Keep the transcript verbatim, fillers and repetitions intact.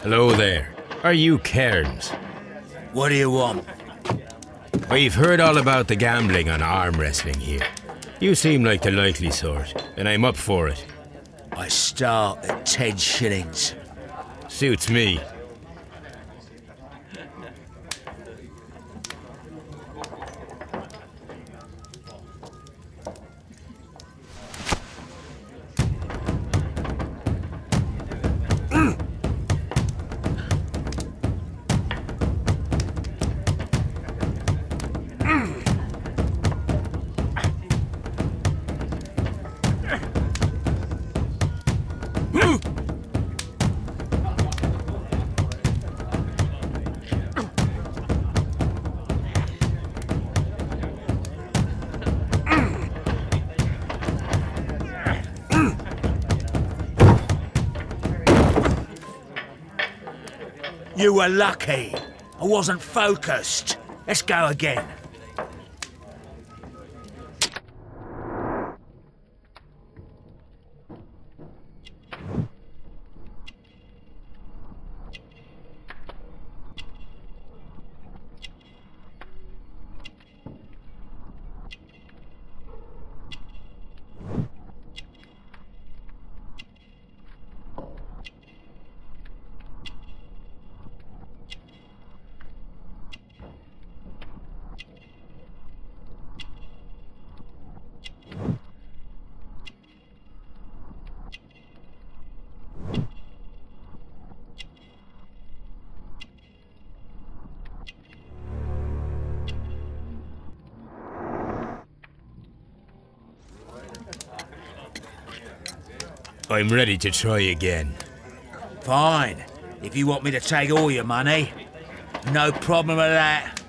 Hello there. Are you Cairns? What do you want? We've heard all about the gambling on arm wrestling here. You seem like the likely sort, and I'm up for it. I start at ten shillings. Suits me. You were lucky. I wasn't focused. Let's go again. I'm ready to try again. Fine. If you want me to take all your money, no problem with that.